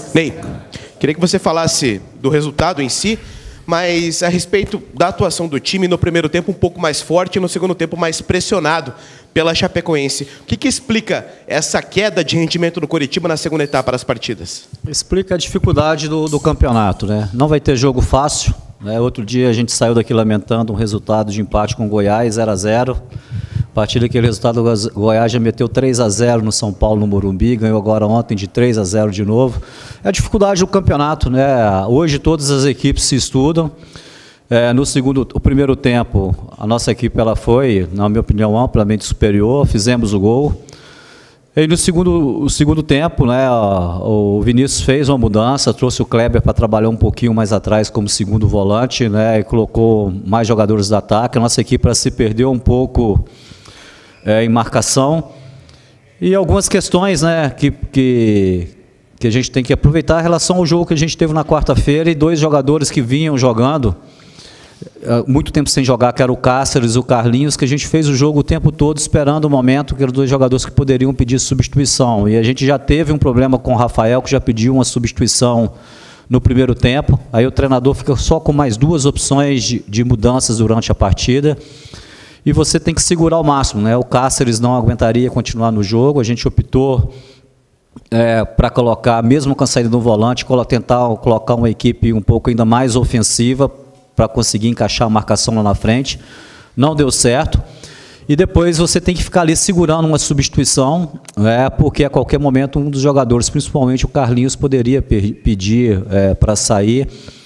Ney, queria que você falasse do resultado em si, mas a respeito da atuação do time no primeiro tempo um pouco mais forte e no segundo tempo mais pressionado pela Chapecoense. O que explica essa queda de rendimento do Coritiba na segunda etapa das partidas? Explica a dificuldade do campeonato, né? Não vai ter jogo fácil, né? Outro dia a gente saiu daqui lamentando um resultado de empate com o Goiás, 0-0. A partir daquele resultado, o Goiás já meteu 3-0 no São Paulo, no Morumbi, ganhou agora ontem de 3-0 de novo. É a dificuldade do campeonato, né? Hoje todas as equipes se estudam. O primeiro tempo, a nossa equipe ela foi, na minha opinião, amplamente superior, fizemos o gol. E no segundo tempo, né, o Vinícius fez uma mudança, trouxe o Kleber para trabalhar um pouquinho mais atrás como segundo volante, né, e colocou mais jogadores de ataque. A nossa equipe se perdeu um pouco em marcação. E algumas questões, né, que a gente tem que aproveitar em relação ao jogo que a gente teve na quarta-feira, e dois jogadores que vinham jogando muito tempo sem jogar, que era o Cáceres e o Carlinhos, que a gente fez o jogo o tempo todo esperando o momento, que eram dois jogadores que poderiam pedir substituição. E a gente já teve um problema com o Rafael, que já pediu uma substituição no primeiro tempo. Aí o treinador fica só com mais duas opções de mudanças durante a partida. E você tem que segurar ao máximo, né? O Cáceres não aguentaria continuar no jogo, a gente optou para colocar, mesmo com a saída do volante, tentar colocar uma equipe um pouco ainda mais ofensiva, para conseguir encaixar a marcação lá na frente. Não deu certo. E depois você tem que ficar ali segurando uma substituição, porque a qualquer momento um dos jogadores, principalmente o Carlinhos, poderia pedir para sair.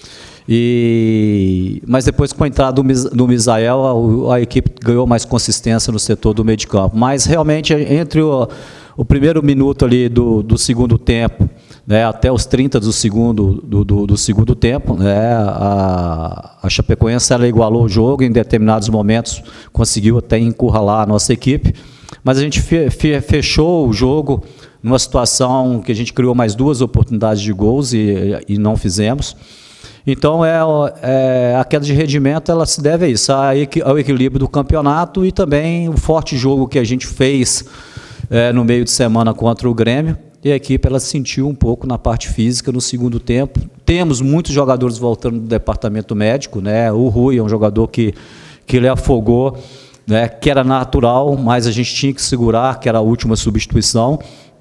Mas depois, com a entrada do Misael, a equipe ganhou mais consistência no setor do meio de campo. Mas realmente, entre o primeiro minuto ali do segundo tempo, né, até os 30 do segundo tempo, né, a Chapecoense ela igualou o jogo, em determinados momentos conseguiu até encurralar a nossa equipe, mas a gente fechou o jogo numa situação que a gente criou mais duas oportunidades de gols e não fizemos. Então a queda de rendimento ela se deve a isso, ao equilíbrio do campeonato e também o forte jogo que a gente fez no meio de semana contra o Grêmio. E a equipe ela sentiu um pouco na parte física no segundo tempo. Temos muitos jogadores voltando do departamento médico, né? O Rui é um jogador que ele afogou, né? Que era natural, mas a gente tinha que segurar, que era a última substituição.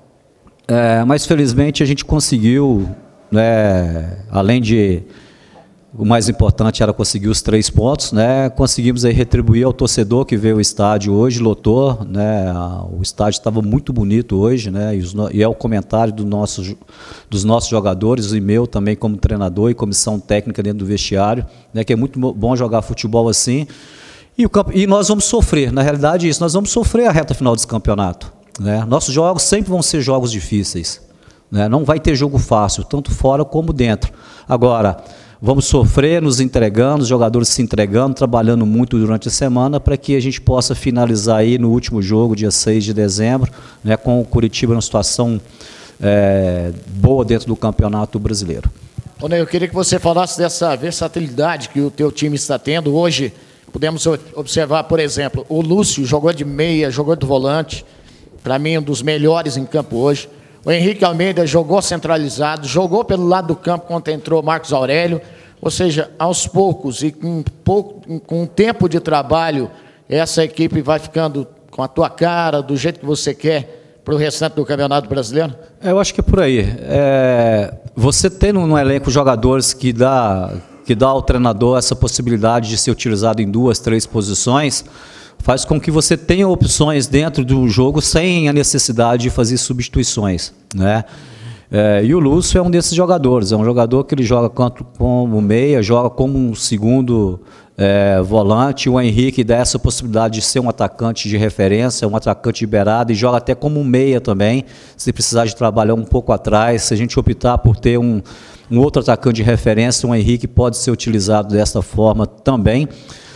Mas felizmente a gente conseguiu, né? Além de... O mais importante era conseguir os 3 pontos, né? Conseguimos aí retribuir ao torcedor que veio ao estádio hoje, lotou, né? O estádio estava muito bonito hoje, né? E é o comentário dos nossos jogadores, e meu também como treinador e comissão técnica dentro do vestiário, né? Que é muito bom jogar futebol assim. E nós vamos sofrer, na realidade isso, nós vamos sofrer a reta final desse campeonato, né? Nossos jogos sempre vão ser jogos difíceis, né? Não vai ter jogo fácil, tanto fora como dentro. Agora, vamos sofrer, nos entregando, os jogadores se entregando, trabalhando muito durante a semana para que a gente possa finalizar aí no último jogo, dia 6 de dezembro, né, com o Coritiba numa situação boa dentro do Campeonato Brasileiro. Ô Ney, eu queria que você falasse dessa versatilidade que o teu time está tendo. Hoje, podemos observar, por exemplo, o Lúcio jogou de meia, jogou de volante, para mim um dos melhores em campo hoje. O Henrique Almeida jogou centralizado, jogou pelo lado do campo quando entrou Marcos Aurélio. Ou seja, aos poucos e com tempo de trabalho, essa equipe vai ficando com a tua cara, do jeito que você quer, para o restante do Campeonato Brasileiro? Eu acho que é por aí. Você tem no elenco jogadores que dá ao treinador essa possibilidade de ser utilizado em 2, 3 posições, faz com que você tenha opções dentro do jogo sem a necessidade de fazer substituições, né? E o Lúcio é um desses jogadores, é um jogador que ele joga como meia, joga como um segundo volante. O Henrique dá essa possibilidade de ser um atacante de referência, um atacante liberado, e joga até como um meia também, se precisar de trabalhar um pouco atrás. Se a gente optar por ter um outro atacante de referência, o Henrique pode ser utilizado dessa forma também.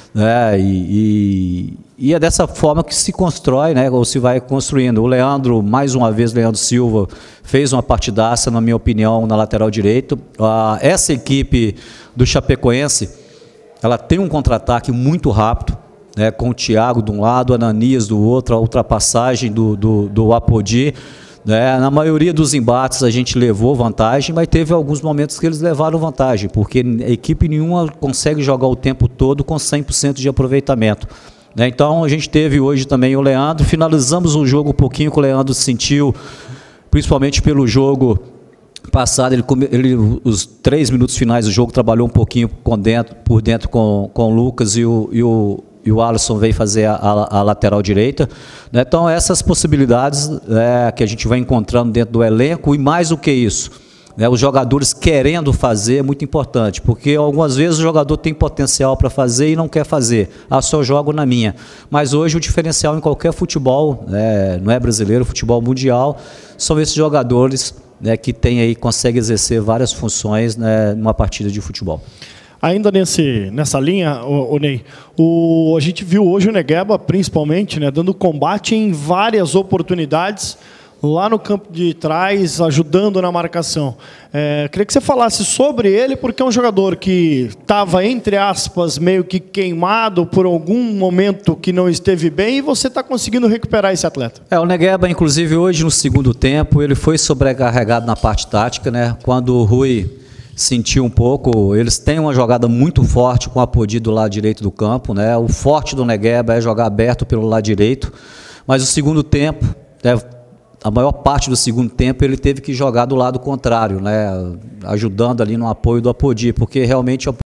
E é dessa forma que se constrói, né, ou se vai construindo. O Leandro, mais uma vez, Leandro Silva, fez uma partidaça, na minha opinião, na lateral direito. Essa equipe do Chapecoense, ela tem um contra-ataque muito rápido, né, com o Thiago de um lado, Ananias do outro, a ultrapassagem do Apodi, Na maioria dos embates a gente levou vantagem, mas teve alguns momentos que eles levaram vantagem, porque equipe nenhuma consegue jogar o tempo todo com 100% de aproveitamento. Então a gente teve hoje também o Leandro, finalizamos o jogo um pouquinho que o Leandro sentiu, principalmente pelo jogo passado, os 3 minutos finais do jogo trabalhou um pouquinho por dentro com o Lucas e o Alisson veio fazer a lateral direita. Então essas possibilidades que a gente vai encontrando dentro do elenco, e mais do que isso, os jogadores querendo fazer é muito importante, porque algumas vezes o jogador tem potencial para fazer e não quer fazer. Só jogo na minha. Mas hoje o diferencial em qualquer futebol, não é brasileiro, futebol mundial, são esses jogadores que conseguem exercer várias funções numa partida de futebol. Ainda nessa linha, Ney, a gente viu hoje o Negueba, principalmente, dando combate em várias oportunidades, lá no campo de trás, ajudando na marcação. Queria que você falasse sobre ele, porque é um jogador que estava, entre aspas, meio que queimado por algum momento que não esteve bem, e você está conseguindo recuperar esse atleta. O Negueba, inclusive, hoje no segundo tempo, ele foi sobrecarregado na parte tática, quando o Rui sentiu um pouco. Eles têm uma jogada muito forte com a Apodi do lado direito do campo, O forte do Negueba é jogar aberto pelo lado direito, mas o segundo tempo, a maior parte do segundo tempo ele teve que jogar do lado contrário, ajudando ali no apoio do Apodi, porque realmente